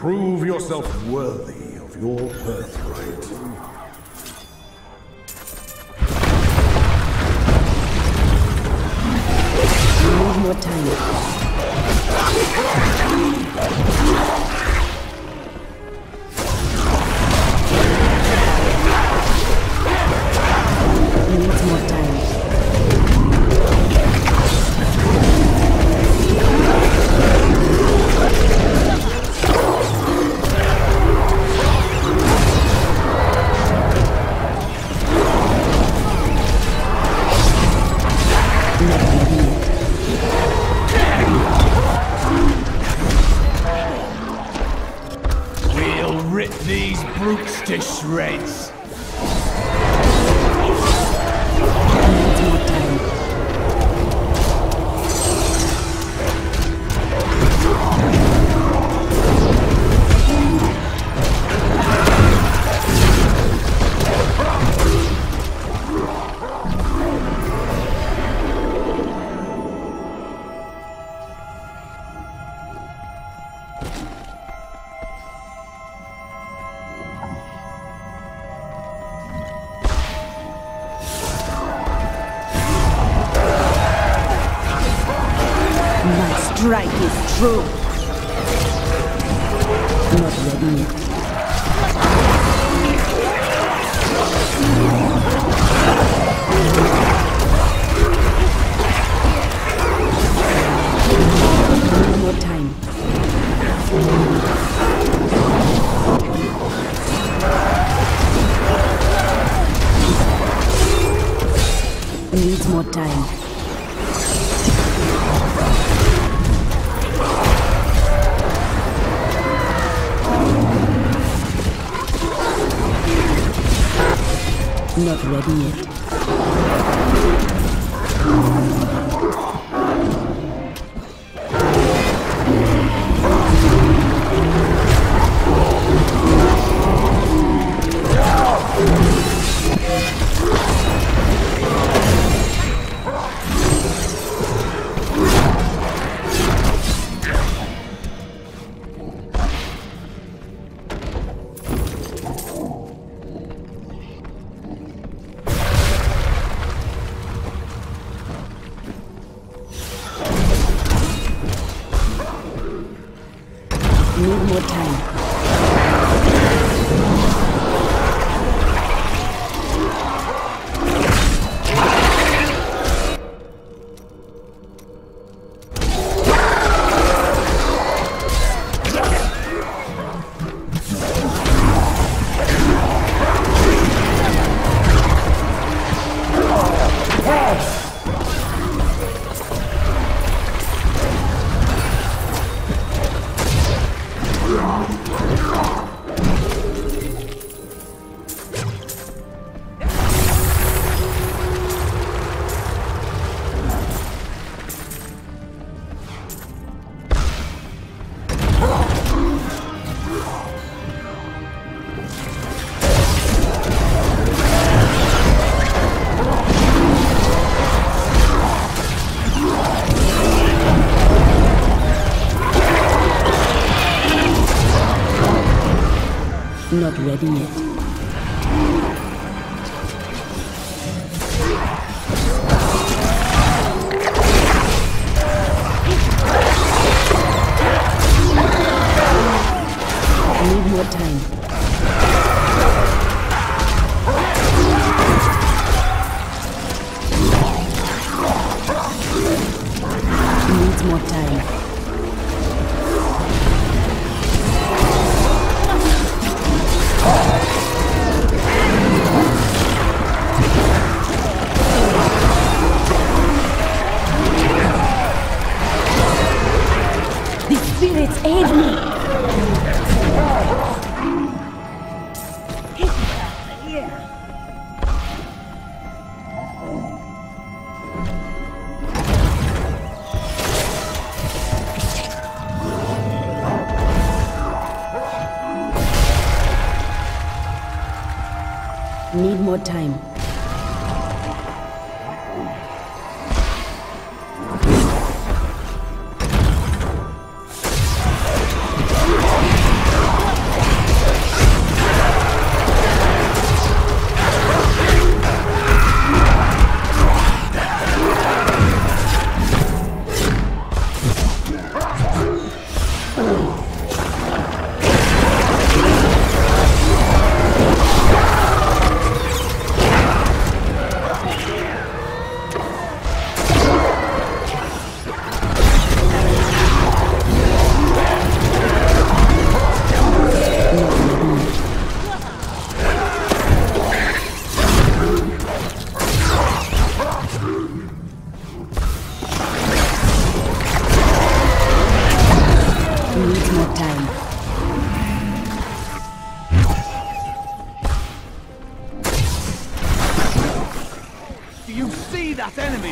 Prove yourself worthy of your birthright. Need more time. Needs more time. We'll rip these brutes to shreds. Needs more time. My strike is true. Not ready yet. Need more time. Needs more time. Not ready yet. Need more time. Not ready yet. Need more time. Needs more time. The spirits aid me. Need more time.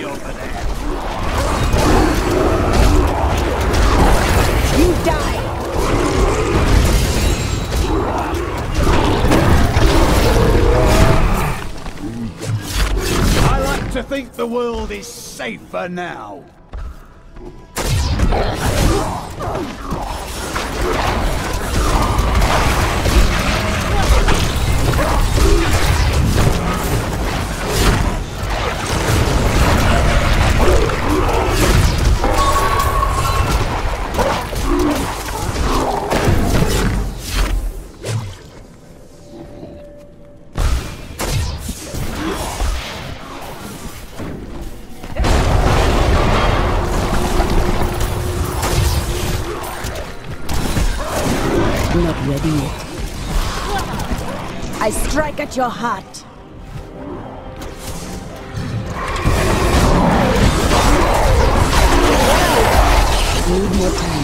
over there. You die! I like to think the world is safer now. Not ready yet. I strike at your heart. Need more time.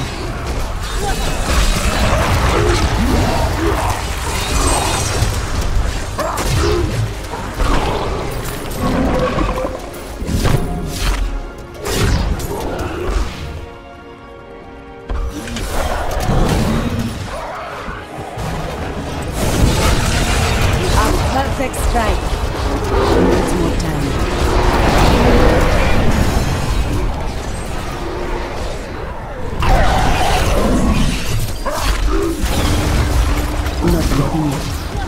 Perfect strike. Needs more time. Not ready yet.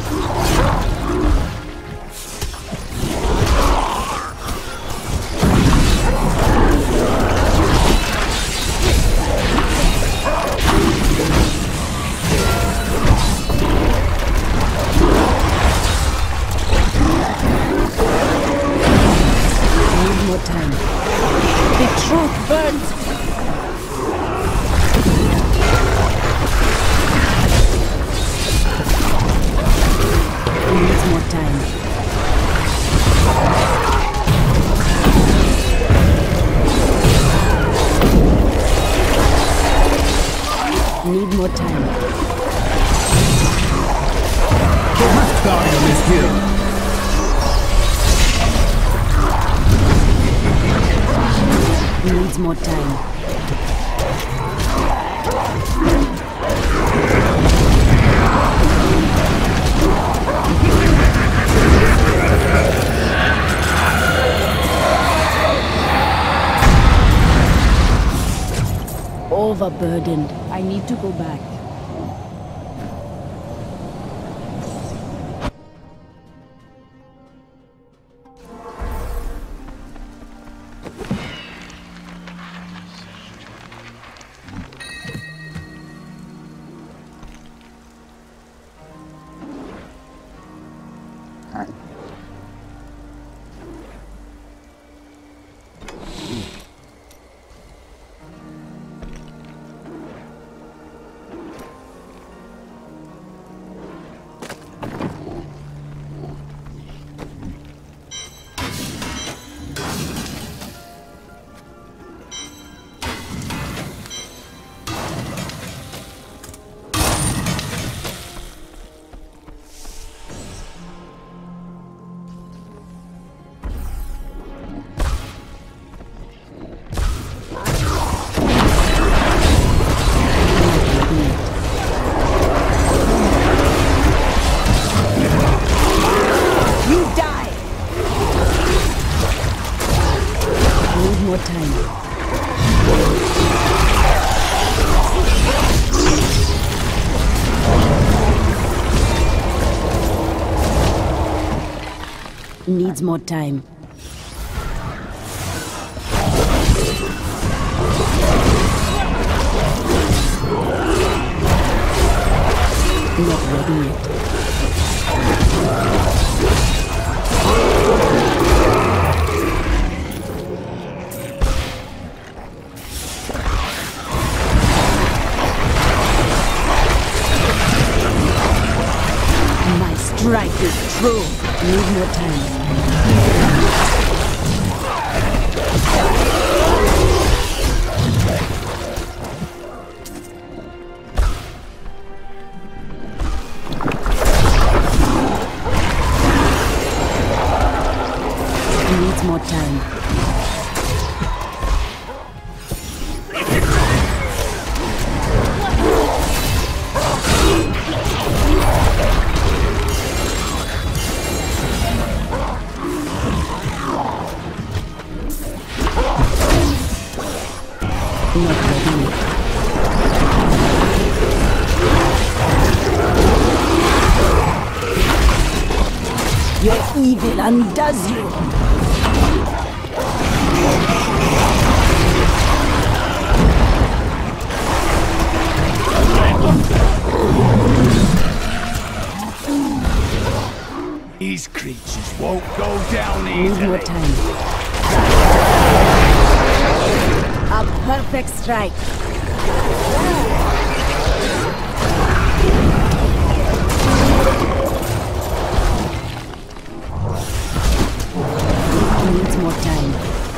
More time. The truth burns. Needs more time. Need more time. The Rift Guardian is here. Needs more time. Overburdened. I need to go back. Needs more time. Not ready yet. My strike is true. Need more time. Needs more time. Your evil undoes you. These creatures won't go down Need easily. more time. A perfect strike. Needs more time.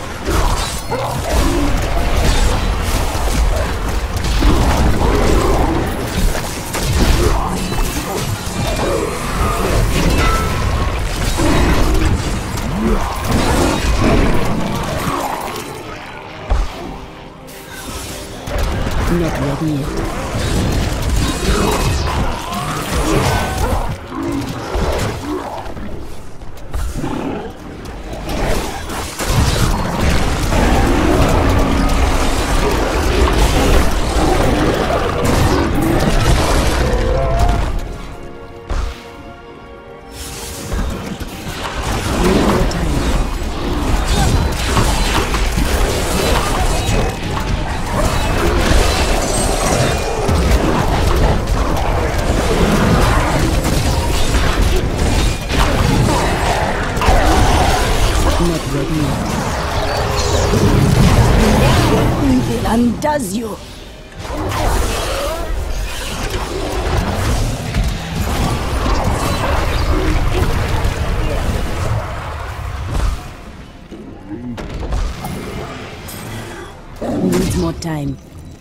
Not ready yet. Evil undoes you. Needs more time.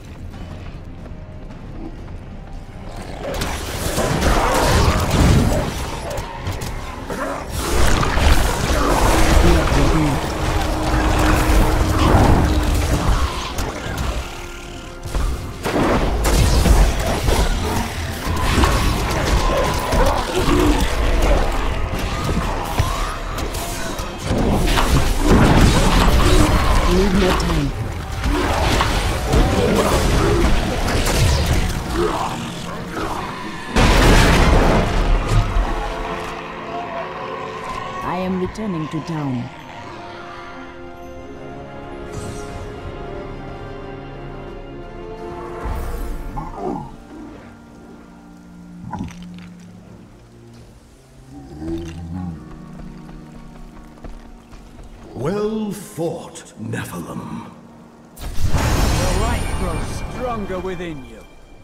Need more time. I am returning to town. Well fought, Nephilim. The light grows stronger within you.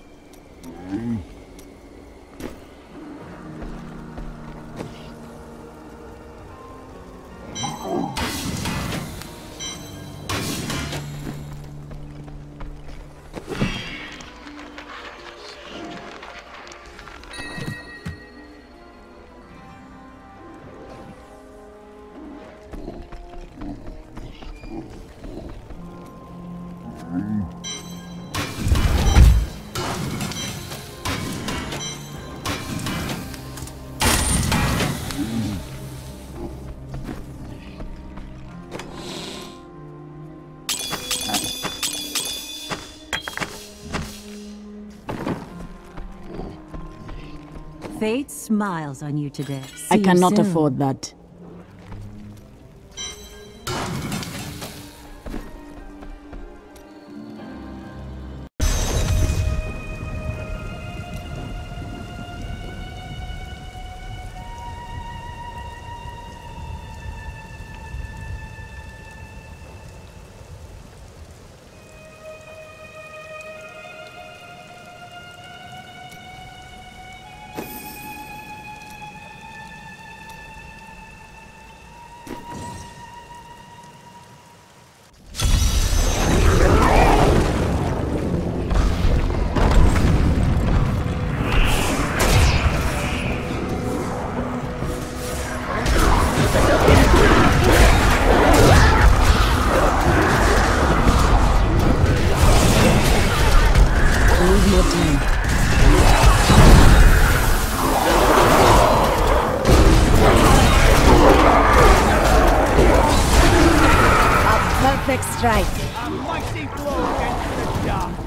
Fate smiles on you today. I See you cannot soon. afford that. Perfect strike. A mighty blow against the dark.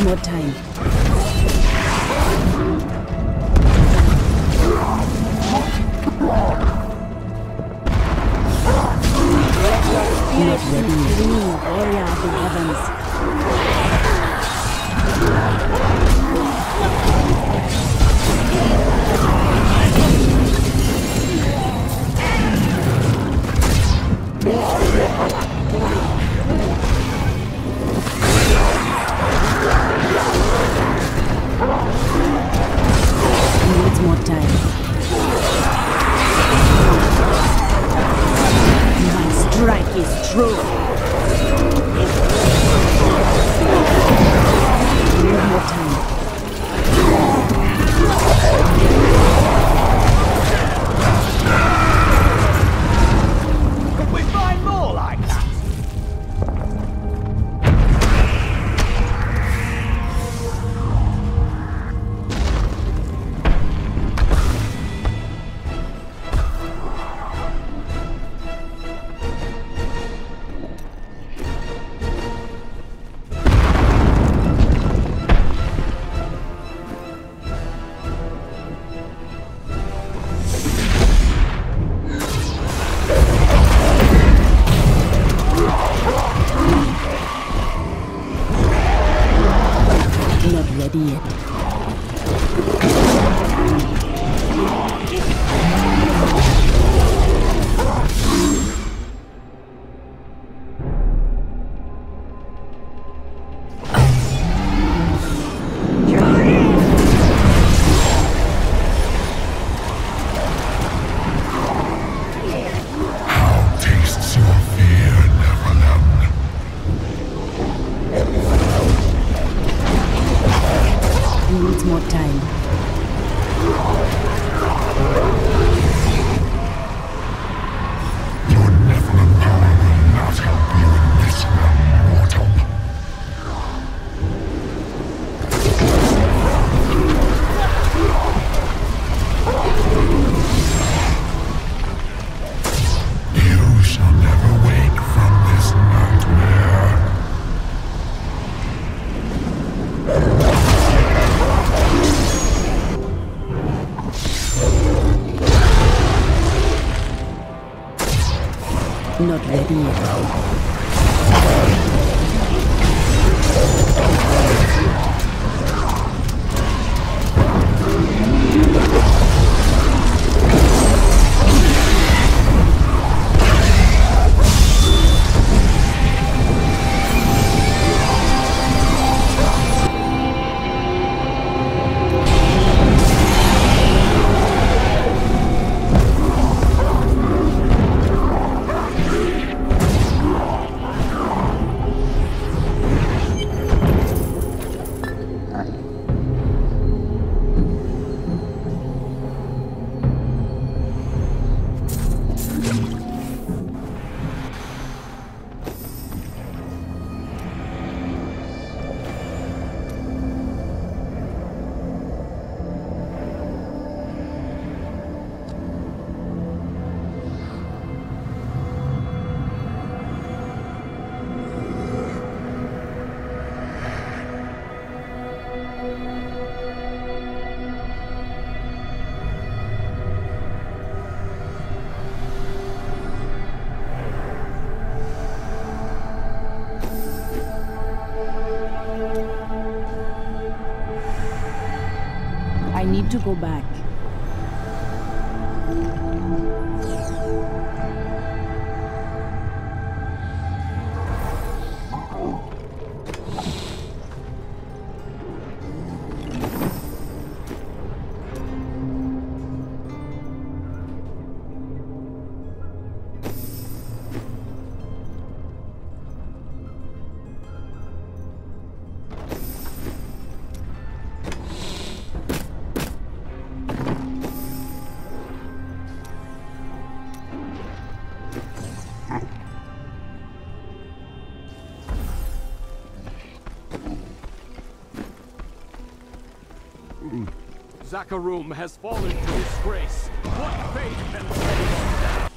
more time. Not ready. Area of the heavens. Needs more time. My strike is true. Need more time. Could we find more like that? Not ready yet. Tastes your fear, Neverland. Needs more time. Your Nephilim power will not help you in this realm, mortal. You shall never wake from this nightmare. Not ready yet. I need to go back. Zakarum has fallen to disgrace. What fate can save?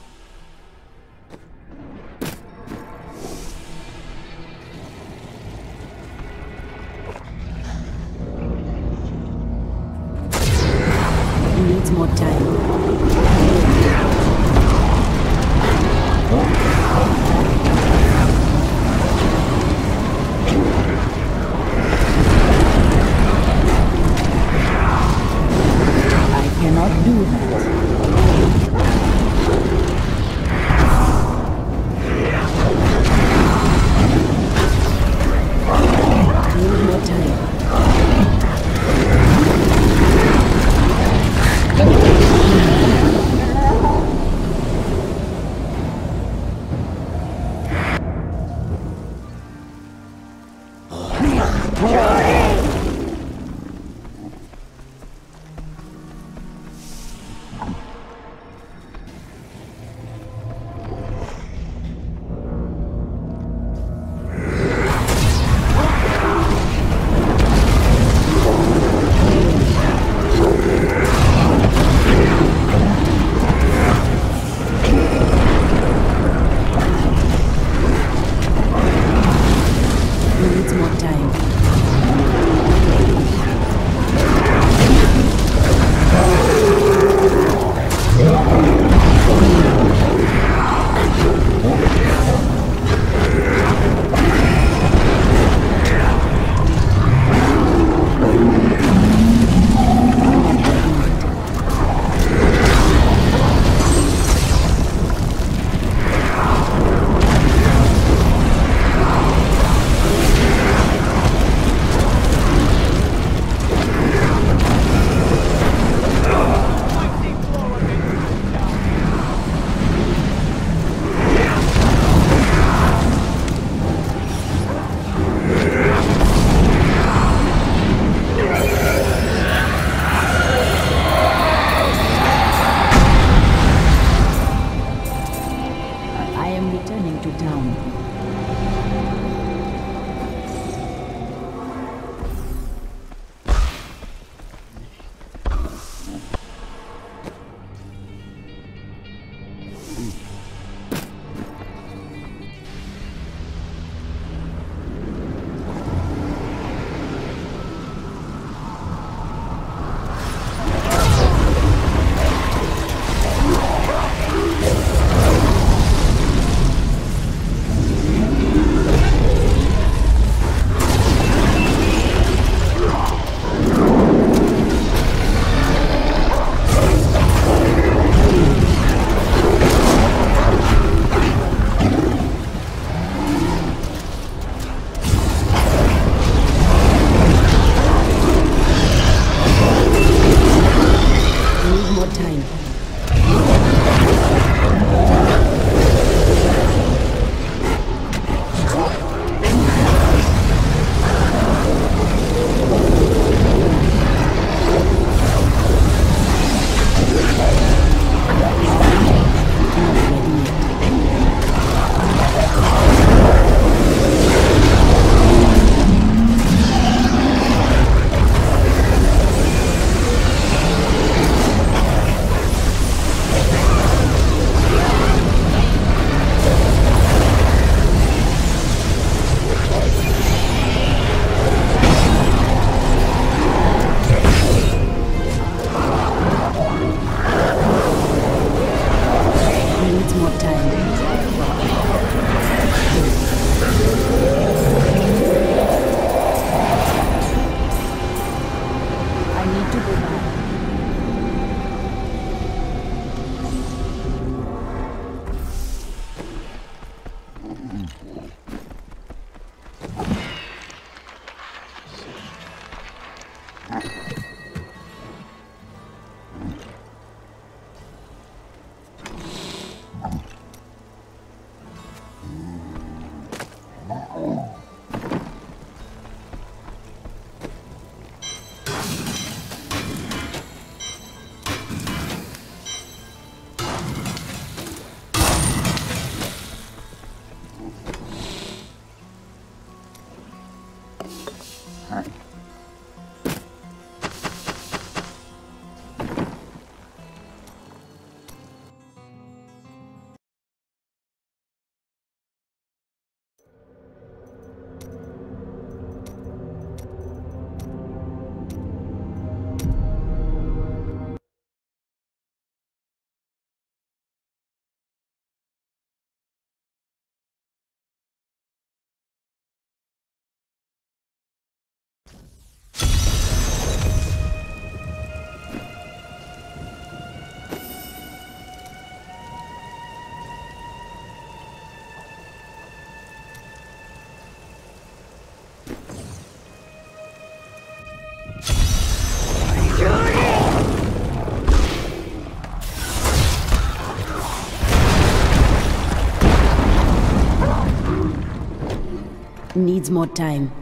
Needs more time.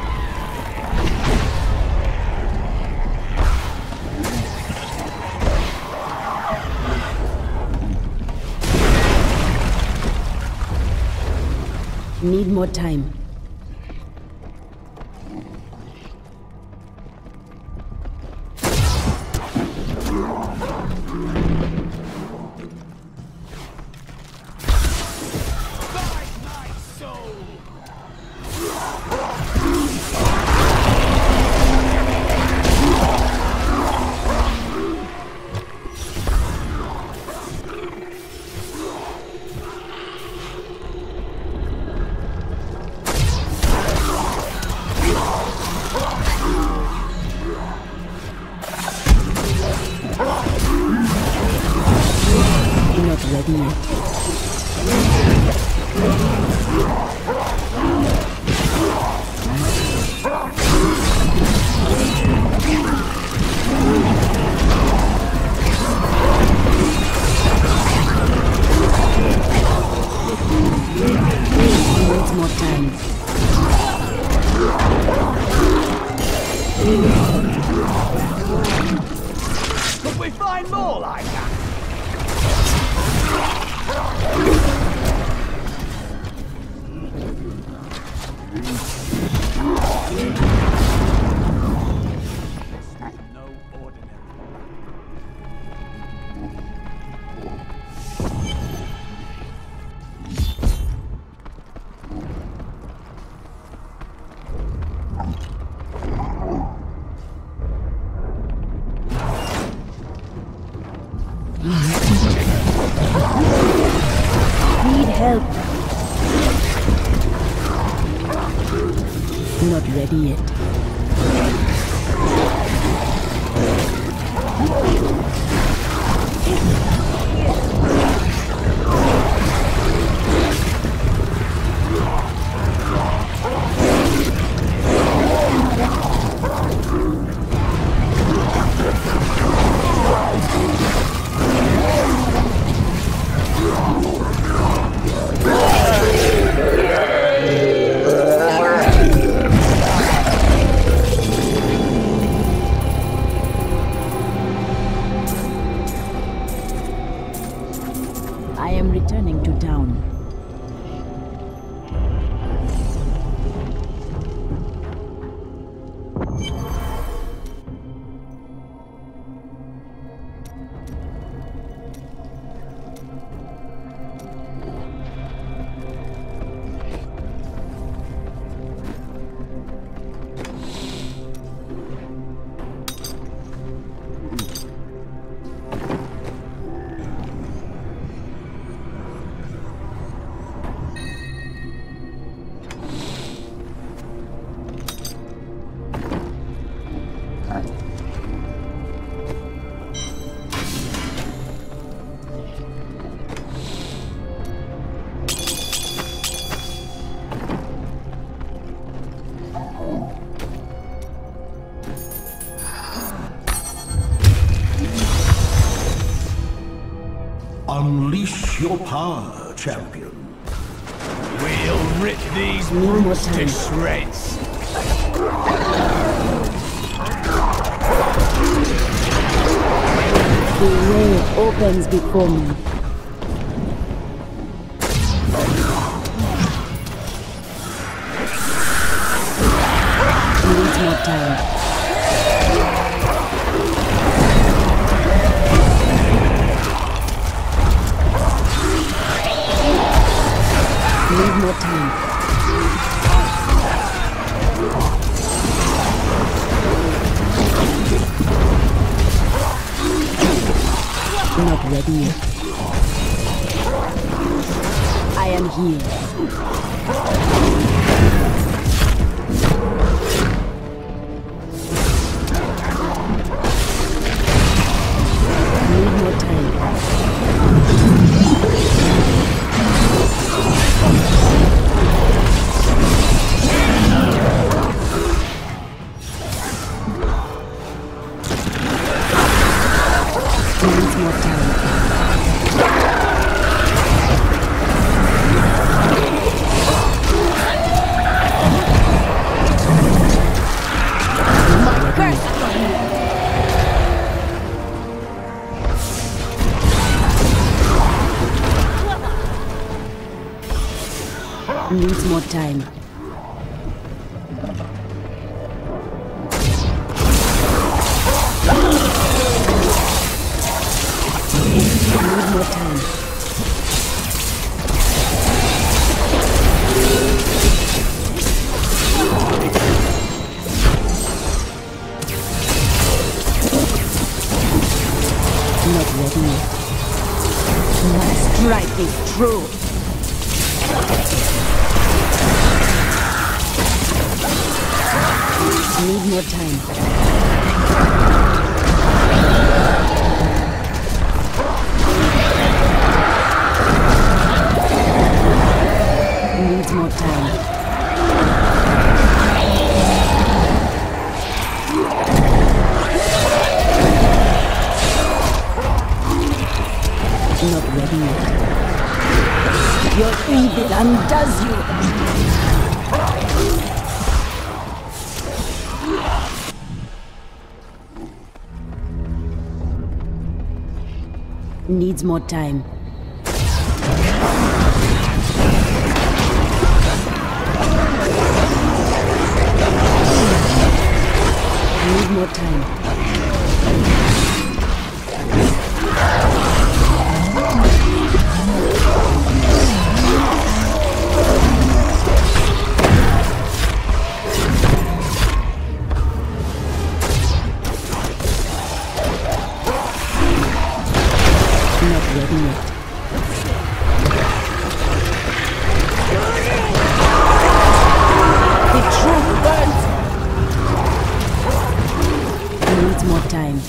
Need more time. Not ready yet. Needs more time. Could we find more like that? No ordinary. Need help. Not ready yet. I am returning to town. Unleash your power, champion. We'll rip these Need more brutes to time. shreds. The way opens before me. Needs more time. Need more time. Not ready yet. I am here. Need more time. Needs more time. Needs more time. Need more time. Not ready yet. My strike is true. Need more time. Needs more time. Not ready yet. Your evil undoes you. Needs more time. Need more time. Not ready yet. The truth burns. Needs more time.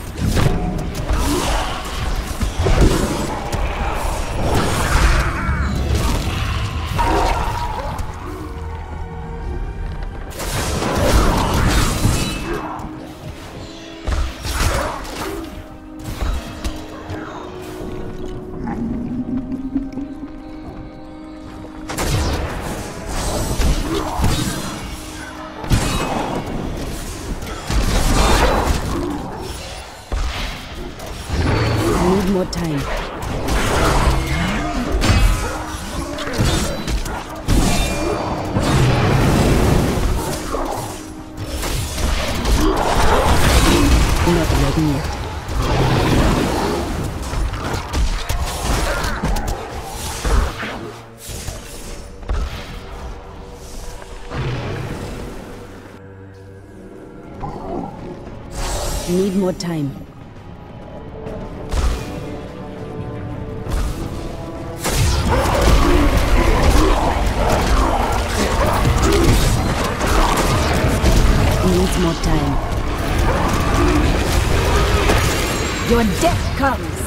Need more time. Not ready yet. Need more time. Needs more time. Your death comes.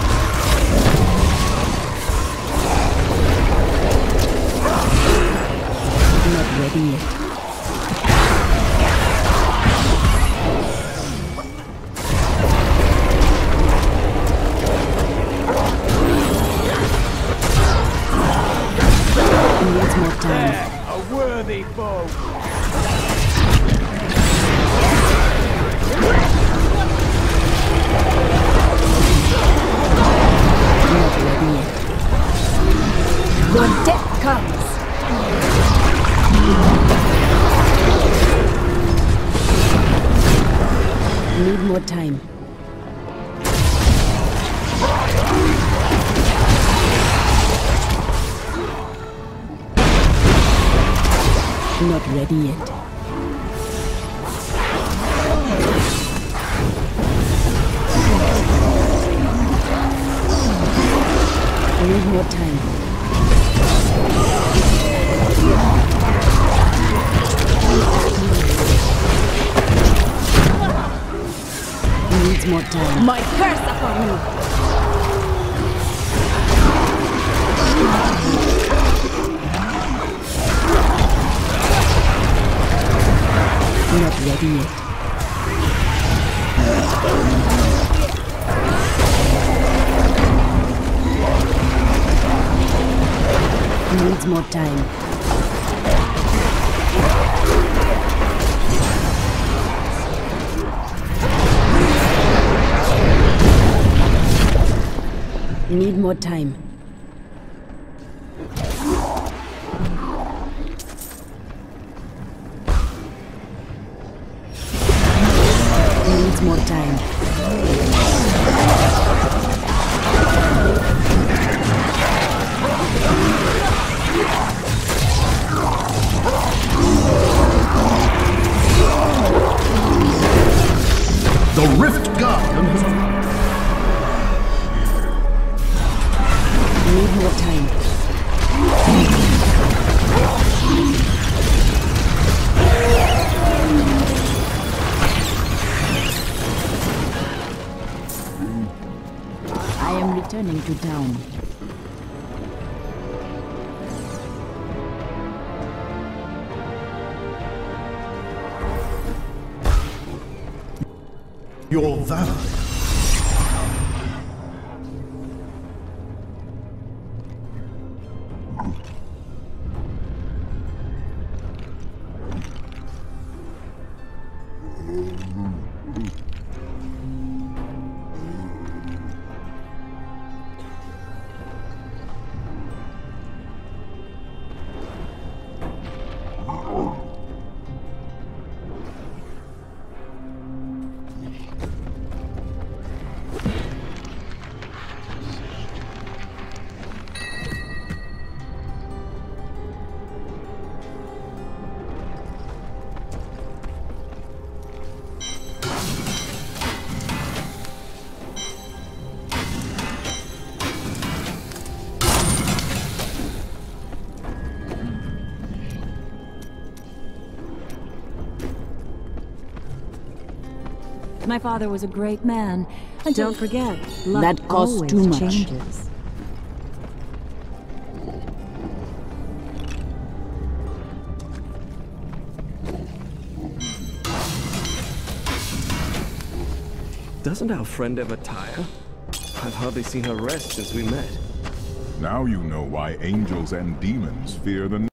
Not ready yet. Needs more time. A worthy foe. Not ready yet. Your death comes. Need more time. Not ready yet. Need more time. Needs more time. My curse upon you! Not ready yet. Needs more time. Need more time. needs more time. The Rift Guardian has Need more time. I am returning to town. your valor. My father was a great man. And don't forget, luck That costs always too much. changes. Doesn't our friend ever tire? I've hardly seen her rest since we met. Now you know why angels and demons fear the